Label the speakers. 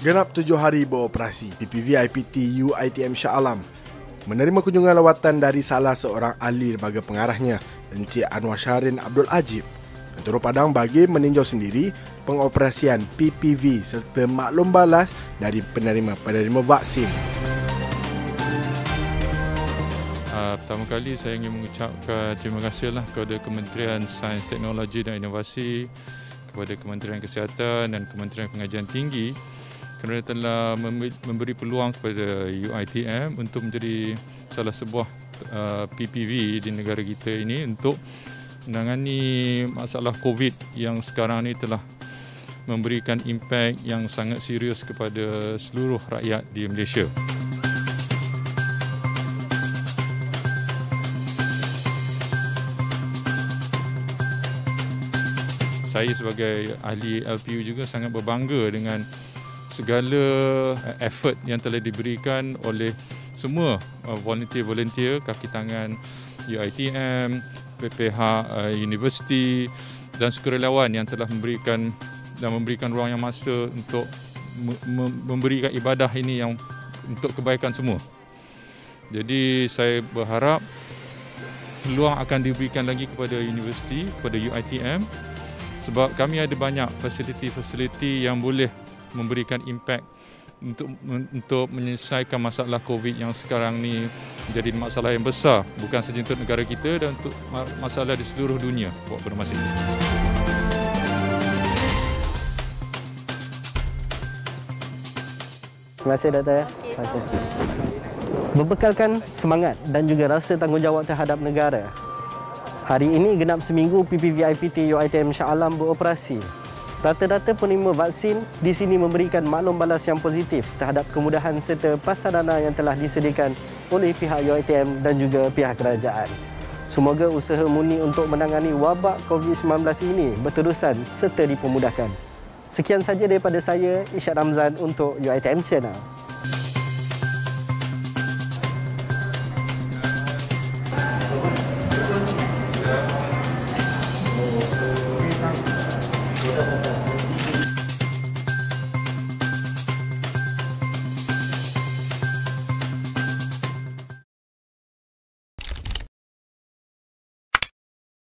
Speaker 1: Genap 7 hari beroperasi, PPV IPT UiTM Shah Alam menerima kunjungan lawatan dari salah seorang ahli lembaga pengarahnya, Encik Anwar Shahrin Abdul Ajib, yang turut padang bagi meninjau sendiri pengoperasian PPV serta maklum balas dari penerima-penerima vaksin.
Speaker 2: Pertama kali saya ingin mengucapkan terima kasihlah kepada Kementerian Sains, Teknologi dan Inovasi, kepada Kementerian Kesihatan dan Kementerian Pengajian Tinggi kerana telah memberi peluang kepada UiTM untuk menjadi salah sebuah PPV di negara kita ini untuk menangani masalah COVID yang sekarang ini telah memberikan impak yang sangat serius kepada seluruh rakyat di Malaysia. Saya sebagai ahli LPU juga sangat berbangga dengan segala effort yang telah diberikan oleh semua volunteer-volunteer kaki tangan UiTM, PPH Universiti dan sukarelawan yang telah memberikan ruang yang masa untuk memberikan ibadah ini yang untuk kebaikan semua. Jadi saya berharap peluang akan diberikan lagi kepada universiti, kepada UiTM, sebab kami ada banyak fasiliti-fasiliti yang boleh memberikan impak untuk menyelesaikan masalah COVID yang sekarang ni menjadi masalah yang besar, bukan sahaja untuk negara kita dan untuk masalah di seluruh dunia buat bermasa ini.
Speaker 3: Terima kasih, Doktor. Berbekalkan semangat dan juga rasa tanggungjawab terhadap negara, hari ini genap seminggu PPV IPT UiTM Shah Alam beroperasi. Rata-rata penerima vaksin di sini memberikan maklum balas yang positif terhadap kemudahan serta prasarana yang telah disediakan oleh pihak UiTM dan juga pihak kerajaan. Semoga usaha murni untuk menangani wabak COVID-19 ini berterusan serta dipermudahkan. Sekian saja daripada saya, Isyad Ramzan untuk UiTM Channel.